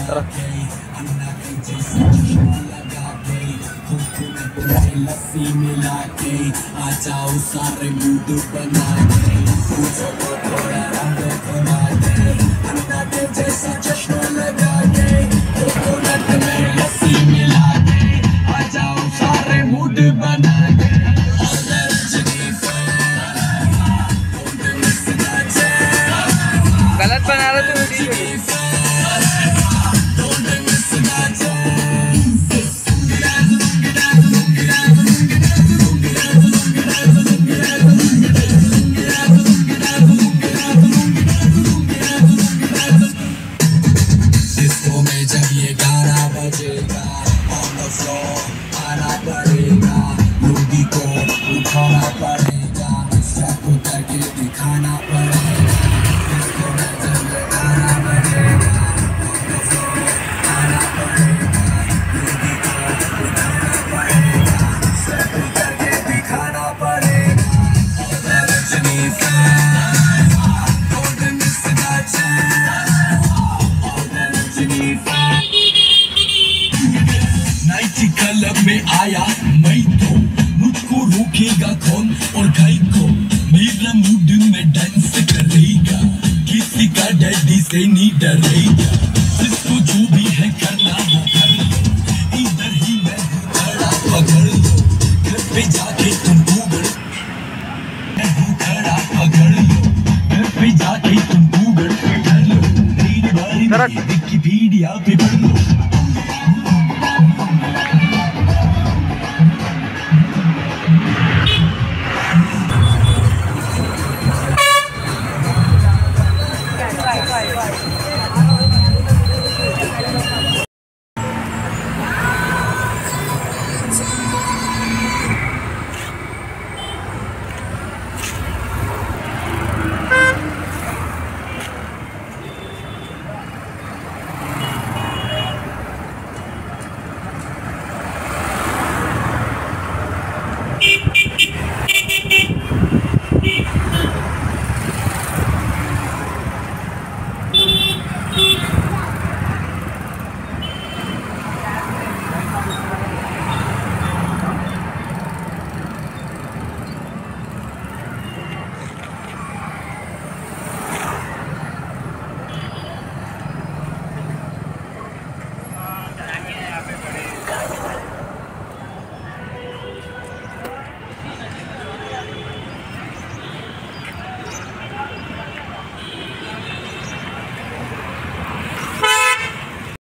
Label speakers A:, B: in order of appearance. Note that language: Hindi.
A: लस्सी मिला के आ जाओ सारे मूड बना के पूछो तो थोड़ा रंग बना के अन्ना के जैसा चश्मा लगा के कोकोनट में लस्सी मिला के आ जाओ सारे मूड बना के
B: गलत बना रहा तो वीडियो
A: जब ये गाना बजेगा ऑन द फ्लोर आना पड़ेगा लोगी को उठाना पड़ेगा स्टेप करके दिखाना पड़ेगा इसको में जब ये गाना बजेगा ऑन द फ्लोर आना पड़ेगा लोगी को उठाना पड़ेगा स्टेप करके दिखाना पड़ेगा Rajni fan don't miss the chance Rajni club में आया मैं तो मुझको रोकेगा कौन और गाय को मेरा मूड में डांस करेगा किसी का डैडी से नहीं डरेगा जिसको जो भी है करना वो कर लो इधर ही मैं खड़ा पकड़ लो घर पे जाके तुम गूगल मैं हूँ खड़ा पकड़ लो घर पे जाके तुम गूगल कर लो मेरी बारी विकिपीडिया पे पढ़ लो
B: Right.